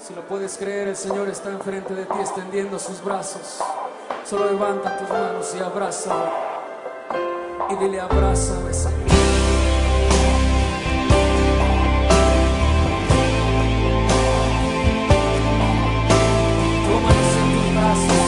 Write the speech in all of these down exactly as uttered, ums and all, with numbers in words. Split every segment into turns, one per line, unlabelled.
Si lo puedes creer, el Señor está enfrente de ti extendiendo sus brazos. Solo levanta tus manos y abrázalo. Y dile: abrázame, Señor. Tómanos en tus brazos.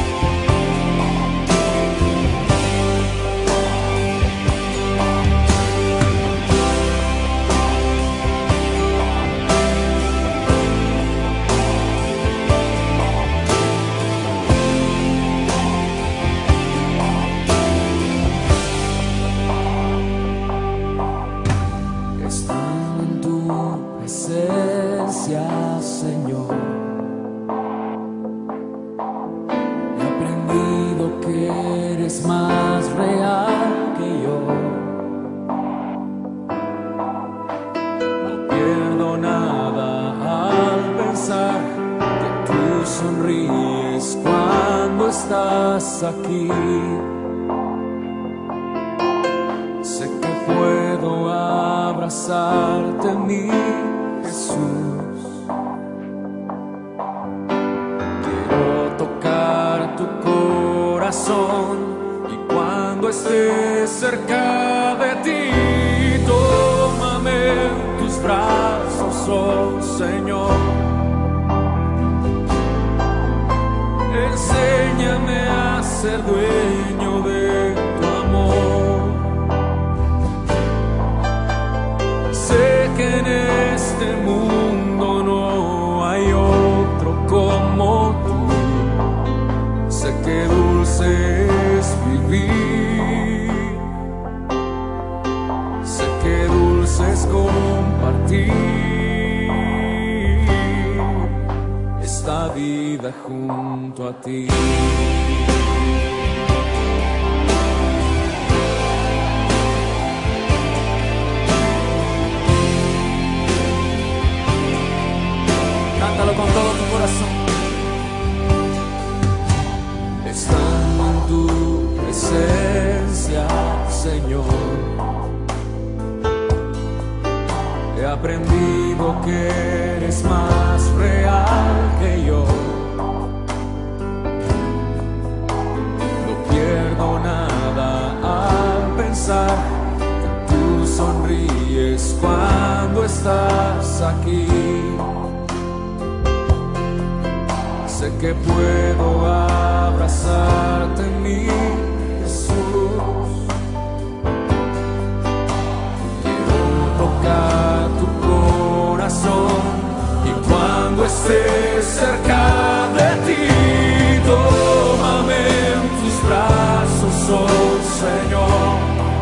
Señor, he aprendido que eres más real que yo. No pierdo nada al pensar que tú sonríes cuando estás aquí. Sé que puedo abrazarte en mí, Jesús. Y cuando estés cerca de ti, tómame en tus brazos, oh Señor. Enséñame a ser dueño de tu amor. Sé que en este mundo no hay otro como tú. Sé que dulce es vivir, sé que dulce es compartir esta vida junto a ti. Cántalo con todo tu corazón. Estando en tu presencia, Señor, he aprendido que eres más real que yo. No pierdo nada al pensar que tú sonríes cuando estás aquí. Sé que puedo abrazarte en mí, Jesús. Quiero tocar tu corazón y cuando estés cerca de ti, tómame en tus brazos, oh Señor.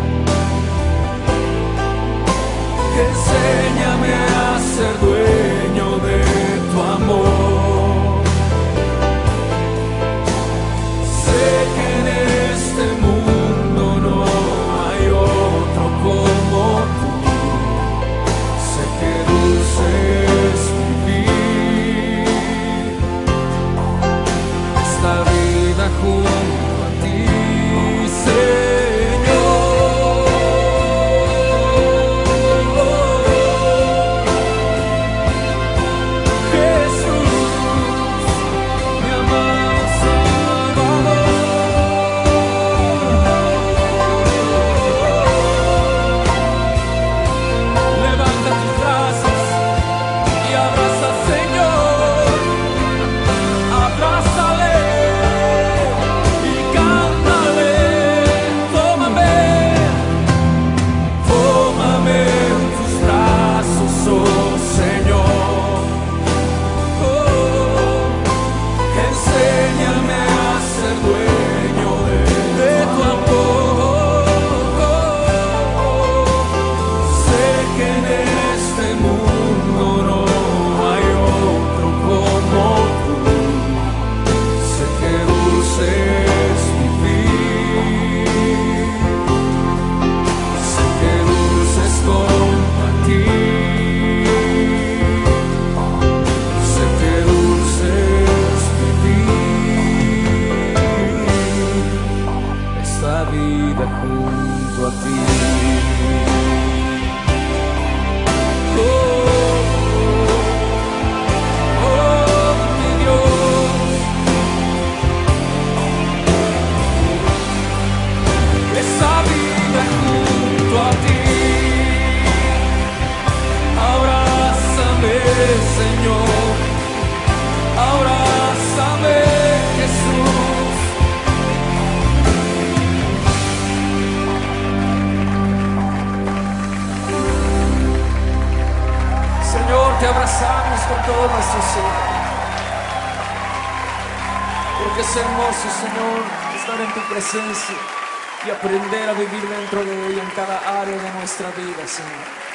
Enséñame a ser dueño de tu amor. Como tú, sé que dulce es con todo nuestro ser. Porque es hermoso, Señor, estar en tu presencia y aprender a vivir dentro de ella en cada área de nuestra vida, Señor.